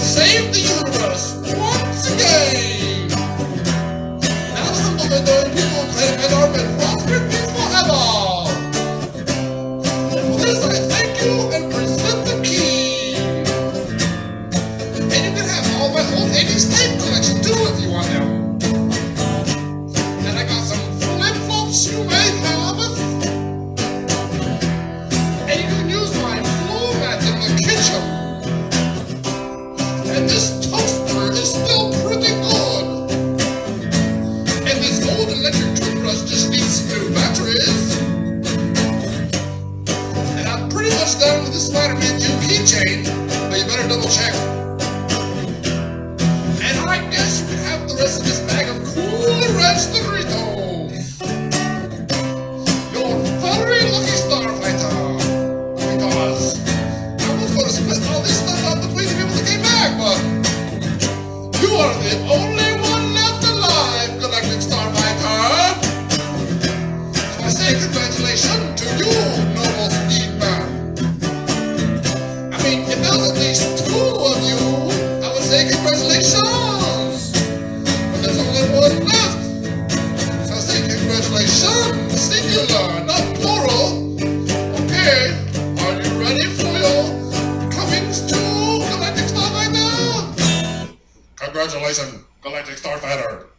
saved the universe once again. Now some of the annoying people claim that our been prospered me forever. And for this I thank you and present the key. And you can have all my old 80s tape collection too if you want them. And I got some flip-flops you may have. And you can use my floor mat in the kitchen. And this toaster is still pretty good. And this old electric toothbrush just needs some new batteries. And I'm pretty much done with the Spidere Man keychain, but you better double check. And I guess you can have the rest of this bag of cool ranch Doritos. You're very lucky, Starfighter. Because I was going to split all this stuff out between the people that came back, but you are the only one left alive, Galactic Starfighter. So I say congratulations to you, noble Spidere Man. I mean, if there was at least two of you, I would say congratulations. But there's only one left. So I say congratulations, singular, not plural. Okay, are you ready for your comings to Galactic Starfighter? Congratulations, Galactic Starfighter.